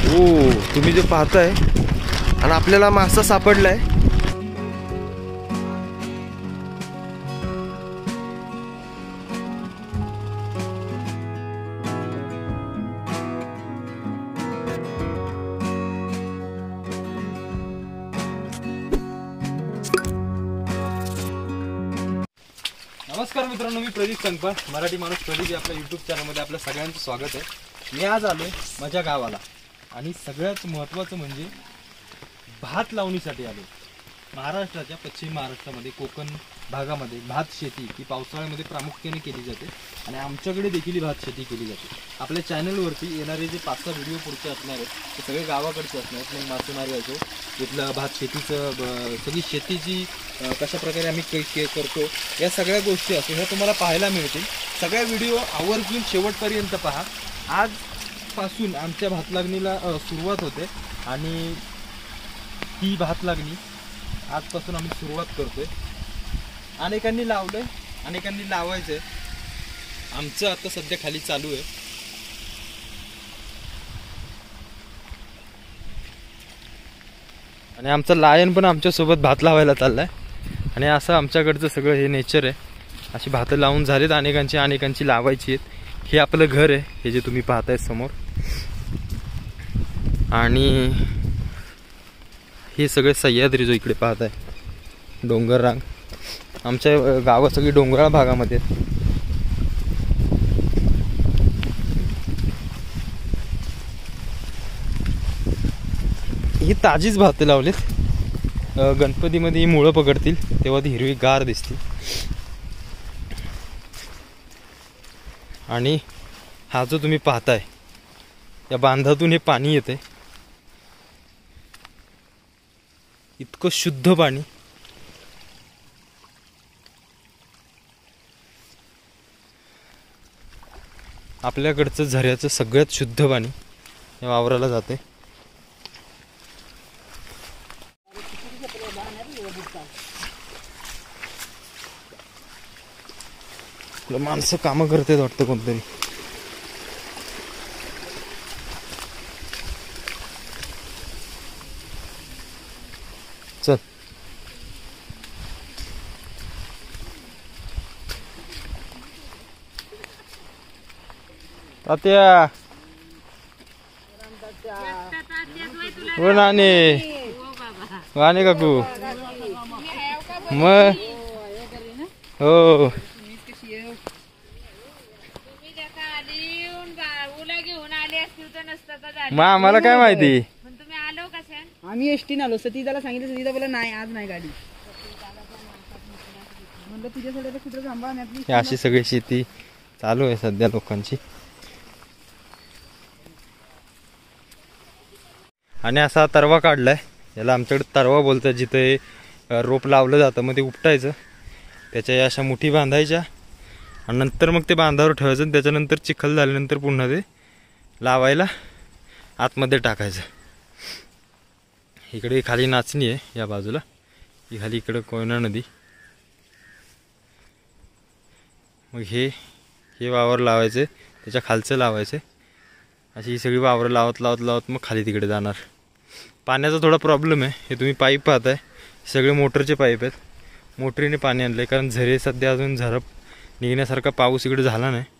ओ तुम्ही जे पाहताय आणि आपल्याला मासा सापडलाय. नमस्कार मित्रांनो, मी प्रदीप संकपाळ, मराठी माणूस प्रदीप आपल्या यूट्यूब चॅनलमध्ये आपल्या सगळ्यांचं स्वागत आहे. मी आज आलो माझ्या गावाला आणि सगळ्यात महत्त्वाचं म्हणजे भात लावणीसाठी आलो. महाराष्ट्राच्या पश्चिम महाराष्ट्रामध्ये कोकण भागामध्ये भात शेती ही पावसाळ्यामध्ये प्रामुख्याने केली जाते आणि आमच्याकडे देखील भात शेती केली जाते. आपल्या चॅनलवरती येणारे जे 5-6 व्हिडिओ पुढचे असणार आहेत ते सगळे गावाकडचे असणार आहेत. मग मासेमारी असो, इथलं भात शेतीचं सगळी शेतीची कशा प्रकारे आम्ही करतो या सगळ्या गोष्टी असो ह्या तुम्हाला पाहायला मिळतील. सगळ्या व्हिडिओ आवर्जून शेवटपर्यंत पहा. आजपासून आमच्या भात लागणीला सुरुवात होते आणि ही भात लागणी आजपासून आम्ही सुरुवात करतोय. अनेकांनी लावलंय, अनेकांनी लावायचंय. आमचं आता सध्या खाली चालू आहे. आणि आमचा लायन पण आमच्या सोबत भात लावायला चाललाय. आणि असं आमच्याकडचं सगळं हे नेचर आहे. अशी भातं लावून झालेत, अनेकांची लावायची आहेत. हे आपलं घर आहे, हे जे तुम्ही पाहताय समोर. आणि हे सगळे सह्याद्री जो इकडे पाहताय डोंगर रांग, आमच्या गावात सगळी डोंगराळ भागामध्ये आहेत. ही ताजीच भातं लावलीत. गणपतीमध्ये ही मुळं पकडतील तेव्हा ती हिरवी गार दिसतील. आणि हा जो तुम्ही पाहताय या बांधातून हे पाणी येते, इतकं शुद्ध पाणी. आपल्याकडचं झऱ्याचं सगळ्यात शुद्ध पाणी या वावराला जाते. माणसं कामं करतात वाटतं कोणतरी. चल तात्या, हो नाने, वाणे काकू, मग हो मग आम्हाला काय माहिती. आम्ही एसटीने आलो. सतीदाला सांगितलं, सतीदा बोला नाही आज नाही गाडी. म्हणलं तुझ्यासाठी कुठे थांबा. अशी सगळी शेती चालू आहे सध्या लोकांची. आणि असा तरवा काढलाय, याला आमच्याकडे तरवा बोलतात. जिथे रोप लावलं जातं मग ते उपटायचं, त्याच्या या अशा मुठी बांधायच्या आणि नंतर मग ते बांधावर ठेवायचं. त्याच्यानंतर चिखल झाल्यानंतर पुन्हा ते लावायला आतमध्ये टाकायचं. इकडे खाली नाचणी आहे या बाजूला, ही खाली इकडं कोयना नदी. मग हे वावर लावायचे, त्याच्या खालचं लावायचे. अशी ही सगळी वावरं लावत मग खाली तिकडे जाणार. पाण्याचा थोडा प्रॉब्लेम आहे. हे तुम्ही पाईप पाहताय सगळे मोटरचे पाईप आहेत. मोटरीने पाणी आणलंय कारण झरे सध्या अजून झरप निघण्यासारखा पाऊस इकडे झाला नाही.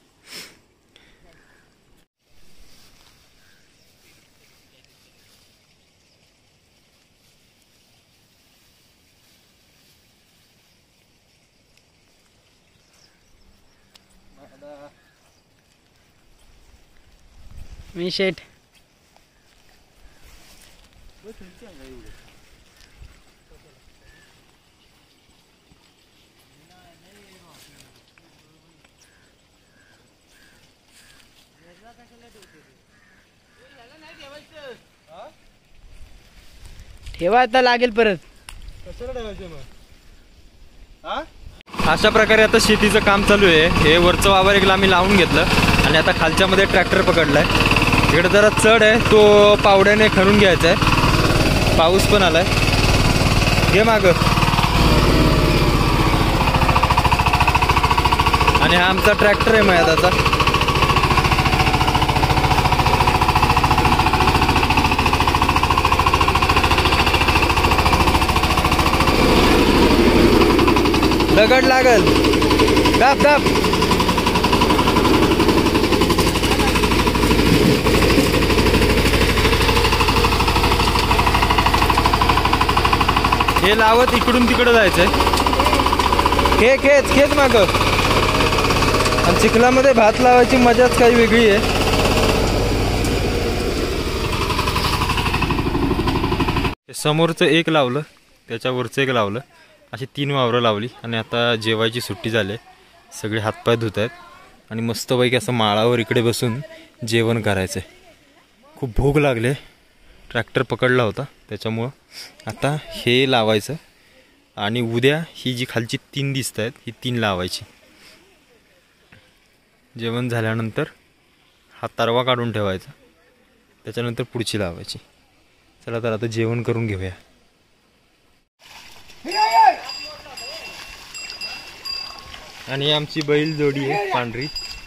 मी शेठ ठेवा, आता लागेल परत. अशा प्रकारे आता शेतीचं काम चालू आहे. हे वरचं वावर एकला आम्ही लावून घेतलं आणि आता खालच्यामध्ये ट्रॅक्टर पकडलाय. इकडे जरा चढ आहे, तो पावड्याने खणून घ्यायचा आहे. पाऊस पण आलाय. घे माग. आणि हा आमचा ट्रॅक्टर आहे मयादाचा. लगड लागल. दाब दाब. हे लावत इकडून तिकडं जायचंय. खेच खेच माग. आणि चिखलामध्ये भात लावायची मजाच काही वेगळी आहे. समोरचं एक लावलं, त्याच्यावरचं एक लावलं, अशी 3 वावरं लावली. आणि आता जेवायची सुट्टी झाली. सगळे हातपाय धुत आहेत आणि मस्तपैकी असं माळावर इकडे बसून जेवण करायचं आहे. खूप भूक लागले. ट्रॅक्टर पकडला होता त्याच्यामुळं आता हे लावायचं. आणि उद्या ही जी खालची 3 दिसत आहेत ही 3 लावायची. जेवण झाल्यानंतर हा तरवा काढून ठेवायचा, त्याच्यानंतर पुढची लावायची. चला तर आता जेवण करून घेऊया. आणि आमची बैल जोडी आहे पांढरी.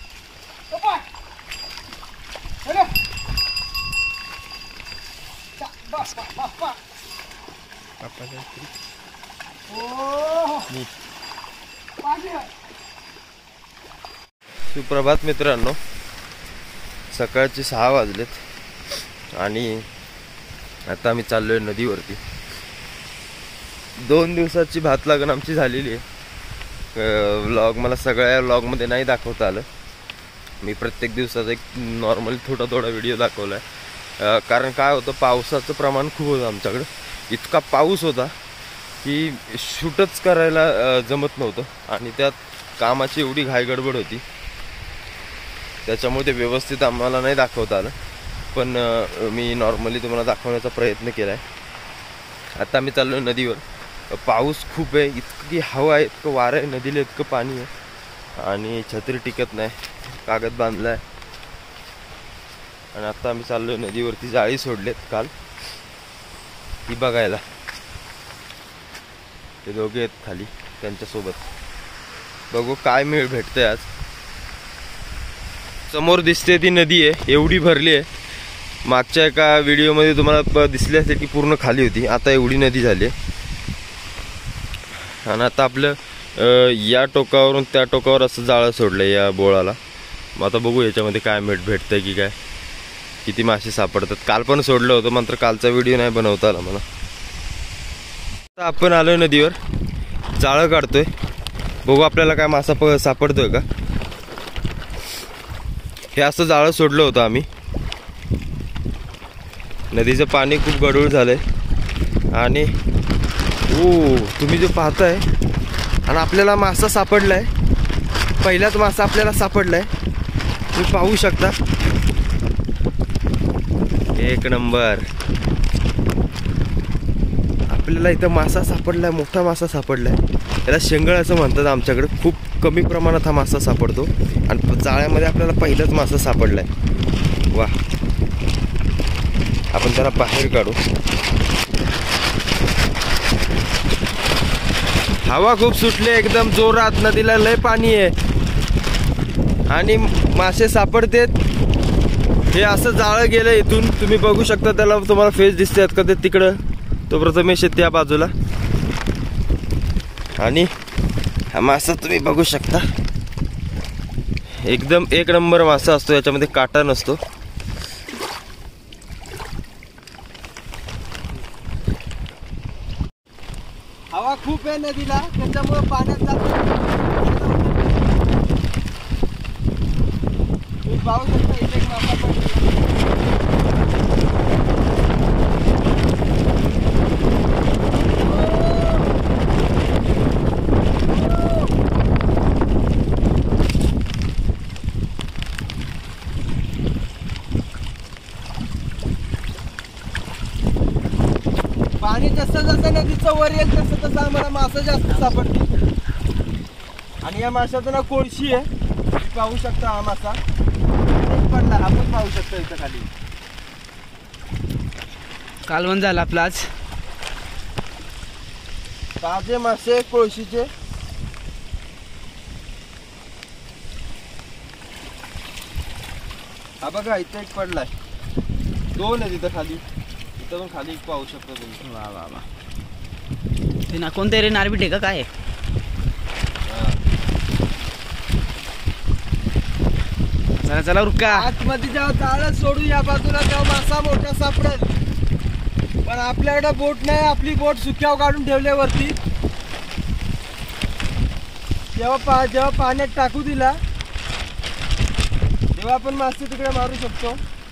सुप्रभात मित्रांनो. सकाळचे 6 वाजलेत आणि आता आम्ही चाललोय नदीवरती. 2 दिवसाची भात लागण आमची झालेली आहे. व्लॉग मला सगळ्या व्लॉगमध्ये नाही दाखवता आलं. मी प्रत्येक दिवसाचा एक नॉर्मली थोडा व्हिडिओ दाखवला आहे. कारण काय होतं, पावसाचं प्रमाण खूप होतं आमच्याकडं. इतका पाऊस होता की शूटच करायला जमत नव्हतं. आणि त्यात कामाची एवढी घाईगडबड होती, त्याच्यामुळे ते व्यवस्थित आम्हाला नाही दाखवता आलं. पण मी नॉर्मली तुम्हाला दाखवण्याचा प्रयत्न केला आहे. आता आम्ही चाललो नदीवर. पाऊस खूप आहे, इतकी हवा आहे, इतकं वारं आहे, नदीला इतकं पाणी आहे आणि छत्री टिकत नाही. कागद बांधला आहे. आणि आता आम्ही चाललो नदीवरती. जाळी सोडलेत काल, ती बघायला. ते दोघे आहेत खाली, त्यांच्यासोबत बघू काय मेळ भेटतंय आज. समोर दिसते ती नदी आहे, एवढी भरली आहे. मागच्या एका व्हिडिओमध्ये तुम्हाला दिसली असेल की पूर्ण खाली होती. आता एवढी नदी झाली आहे. आणि आता आपलं या टोकावरून त्या टोकावर असं जाळं सोडलं या बोळाला. मग आता बघू याच्यामध्ये काय भेटतंय की काय, किती मासे सापडतात. काल पण सोडलं होतं, मात्र कालचा व्हिडिओ नाही बनवता आला मला. आता आपण आलोय नदीवर, जाळं काढतोय. बघू आपल्याला काय मासा सापडतोय का. हे असं जाळं सोडलं होतं आम्ही. नदीचं पाणी खूप गढूळ झालंय आणि तुम्ही जो पाहताय, आणि आपल्याला मासा सापडलाय. पहिलाच मासा आपल्याला सापडलाय, तुम्ही पाहू शकता. एक नंबर. आपल्याला इथं मासा सापडलाय, मोठा मासा सापडलाय. त्याला शेंगळ असं म्हणतात आमच्याकडे. खूप कमी प्रमाणात हा मासा सापडतो आणि जाळ्यामध्ये आपल्याला पहिलाच मासा सापडलाय. वा. आपण त्याला बाहेर काढू. हवा खूप सुटली एकदम जोरात. नदीला लय पाणी आहे आणि मासे सापडतेत. हे असं जाळं गेलं इथून, तुम्ही बघू शकता. त्याला तुम्हाला फेस दिसतात का ते तिकडं, तो प्रथमेश आहे त्या बाजूला. आणि हा मासा तुम्ही बघू शकता, एकदम एक नंबर मासा असतो. याच्यामध्ये काटा नसतो. हवा खूप आहे नदीला, त्याच्यामुळे पाण्यात जातो. तुम्ही पाहू शकता इथे एक मासा पडलेला. पाणी जसं जसं नदीचं वर येईल तसं तसं आम्हाला मासा जास्त सापडते. आणि या माशाचं ना कोळशी आहे. तुम्ही पाहू शकता हा मासा पडला. आपण पाहू शकता इथं खाली. कालवण झालं आपलं आज. ताजे मासे कोळशीचे. हा बघा इथे एक पडलाय. 2 आहे तिथं खाली. इथं पण खाली पाहू शकता तुम्ही. वा वा वा. ते ना कोणते रे नारबीट आहे का काय? चला चला रुका. आतमध्ये जेव्हा जाळं सोडू या बाजूला तेव्हा मासा मोठा सापडेल. पण आपल्याकडे बोट नाही, आपली बोट सुक्यावर काढून ठेवल्यावरती. जेव्हा पाण्यात टाकू दिला तेव्हा आपण मासे तिकडे मारू शकतो.